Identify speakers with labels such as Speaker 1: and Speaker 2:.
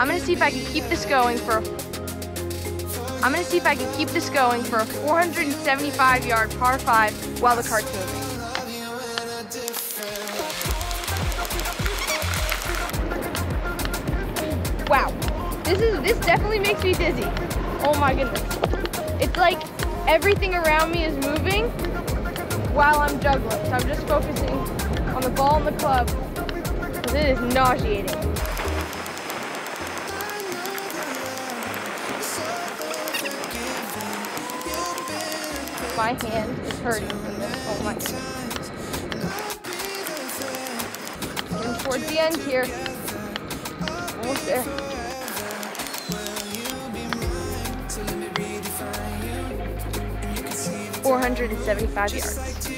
Speaker 1: I'm gonna see if I can keep this going for a 475-yard par 5 while the cart's moving. Wow, this definitely makes me dizzy. Oh my goodness. It's like everything around me is moving while I'm juggling. So I'm just focusing on the ball and the club because it is nauseating. My hand is hurting from this. Oh my goodness. Getting towards the end here. Almost there. .475 yards.